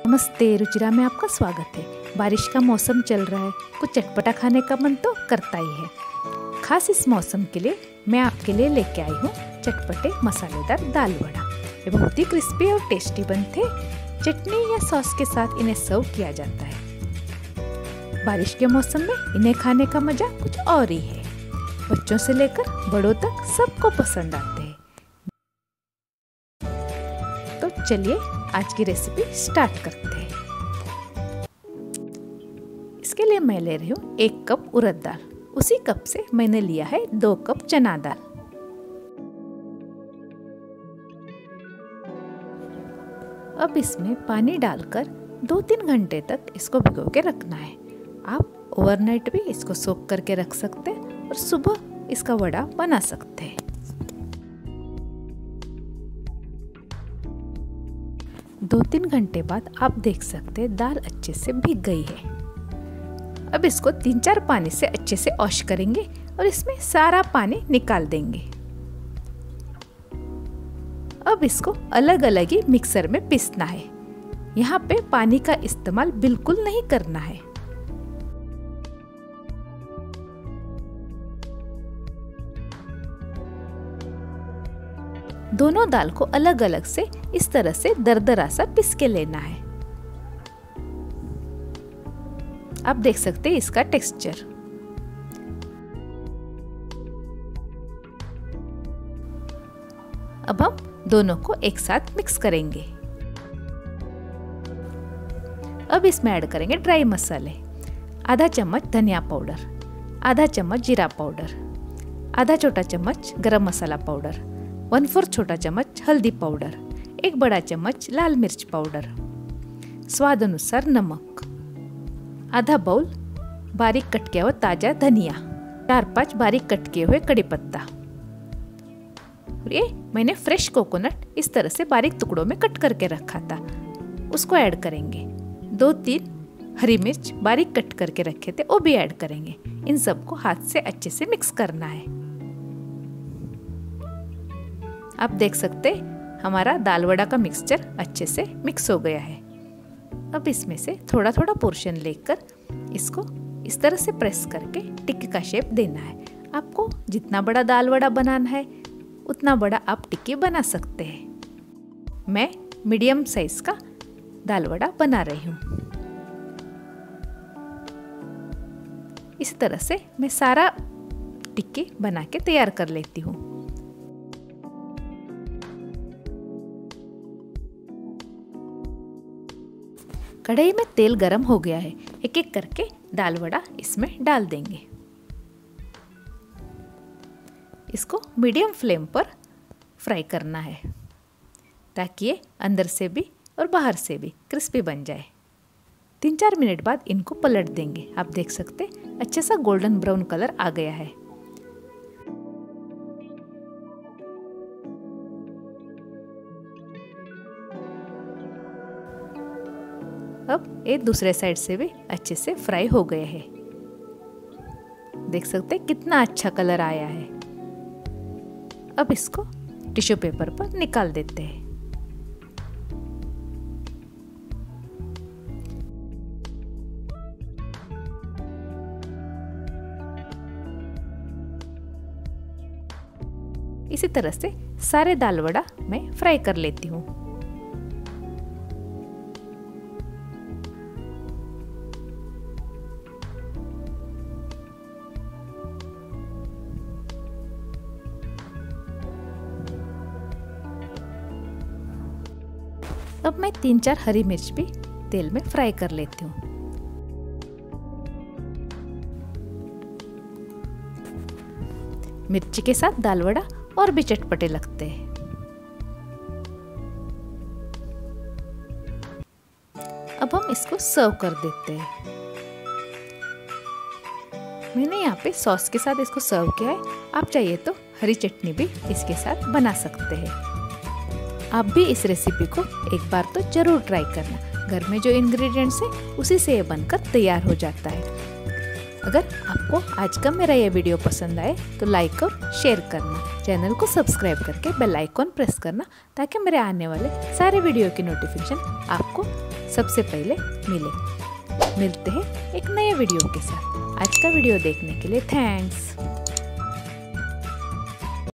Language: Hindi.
नमस्ते, रुचिरा में आपका स्वागत है। बारिश का मौसम चल रहा है, कुछ चटपटा खाने का मन तो करता ही है। खास इस मौसम के लिए मैं आपके लिए लेके आई हूँ चटपटे मसालेदार दाल वड़ा। ये बहुत ही क्रिस्पी और टेस्टी बनते। चटनी या सॉस के साथ इन्हें सर्व किया जाता है। बारिश के मौसम में इन्हें खाने का मजा कुछ और ही है। बच्चों से लेकर बड़ों तक सबको पसंद आते हैं। तो चलिए आज की रेसिपी स्टार्ट करते हैं। इसके लिए मैं ले रही हूँ 1 कप उड़द दाल। उसी कप से मैंने लिया है 2 कप चना दाल। अब इसमें पानी डालकर 2-3 घंटे तक इसको भिगो के रखना है। आप ओवरनाइट भी इसको सोक करके रख सकते हैं और सुबह इसका वड़ा बना सकते हैं। 2-3 घंटे बाद आप देख सकते हैं दाल अच्छे से भीग गई है। अब इसको 3-4 पानी से अच्छे से वॉश करेंगे और इसमें सारा पानी निकाल देंगे। अब इसको अलग अलग ही मिक्सर में पीसना है। यहाँ पे पानी का इस्तेमाल बिल्कुल नहीं करना है। दोनों दाल को अलग अलग से इस तरह से दरदरा सा पीस के लेना है। आप देख सकते हैं इसका टेक्सचर। अब हम दोनों को एक साथ मिक्स करेंगे। अब इसमें ऐड करेंगे ड्राई मसाले। आधा चम्मच धनिया पाउडर, आधा चम्मच जीरा पाउडर, आधा छोटा चम्मच गरम मसाला पाउडर, 1/4 छोटा चम्मच हल्दी पाउडर, 1 बड़ा चम्मच लाल मिर्च पाउडर, स्वाद अनुसार नमक, आधा बाउल बारीक कट किया हुआ ताजा धनिया, 4-5 बारीक कट किए हुए कड़ी पत्ता। और ये मैंने फ्रेश कोकोनट इस तरह से बारीक टुकड़ों में कट करके रखा था, उसको ऐड करेंगे। 2-3 हरी मिर्च बारीक कट करके रखे थे, वो भी ऐड करेंगे। इन सबको हाथ से अच्छे से मिक्स करना है। आप देख सकते हमारा दाल वड़ा का मिक्सचर अच्छे से मिक्स हो गया है। अब इसमें से थोड़ा थोड़ा पोर्शन लेकर इसको इस तरह से प्रेस करके टिक्की का शेप देना है। आपको जितना बड़ा दाल वड़ा बनाना है उतना बड़ा आप टिक्की बना सकते हैं। मैं मीडियम साइज का दाल वड़ा बना रही हूँ। इस तरह से मैं सारा टिक्की बना के तैयार कर लेती हूँ। कढ़ाई में तेल गरम हो गया है। एक एक करके दाल वड़ा इसमें डाल देंगे। इसको मीडियम फ्लेम पर फ्राई करना है ताकि ये अंदर से भी और बाहर से भी क्रिस्पी बन जाए। 3-4 मिनट बाद इनको पलट देंगे। आप देख सकते अच्छा सा गोल्डन ब्राउन कलर आ गया है। अब ये दूसरे साइड से भी अच्छे से फ्राई हो गए हैं। देख सकते हैं कितना अच्छा कलर आया है। अब इसको टिश्यू पेपर पर निकाल देते हैं। इसी तरह से सारे दाल वड़ा मैं फ्राई कर लेती हूँ। अब मैं 3-4 हरी मिर्च भी तेल में फ्राई कर लेती हूँ। मिर्ची के साथ दाल वड़ा और भी चटपटे लगते हैं। अब हम इसको सर्व कर देते हैं। मैंने यहाँ पे सॉस के साथ इसको सर्व किया है। आप चाहिए तो हरी चटनी भी इसके साथ बना सकते हैं। आप भी इस रेसिपी को एक बार तो जरूर ट्राई करना। घर में जो इंग्रेडिएंट्स है उसी से ये बनकर तैयार हो जाता है। अगर आपको आज का मेरा ये वीडियो पसंद आए तो लाइक और शेयर करना, चैनल को सब्सक्राइब करके बेल आइकॉन प्रेस करना ताकि मेरे आने वाले सारे वीडियो की नोटिफिकेशन आपको सबसे पहले मिले। मिलते हैं एक नए वीडियो के साथ। आज का वीडियो देखने के लिए थैंक्स।